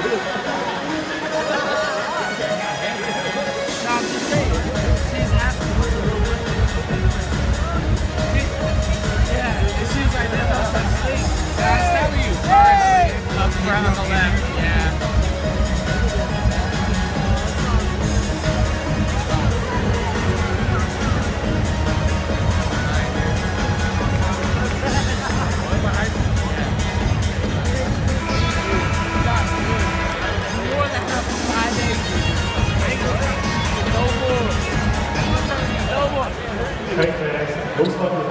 I'm just saying. She's asking what's a little bit. Yeah, it seems like there's no such thing. That's how you first up front on the left. Yeah. Kijk,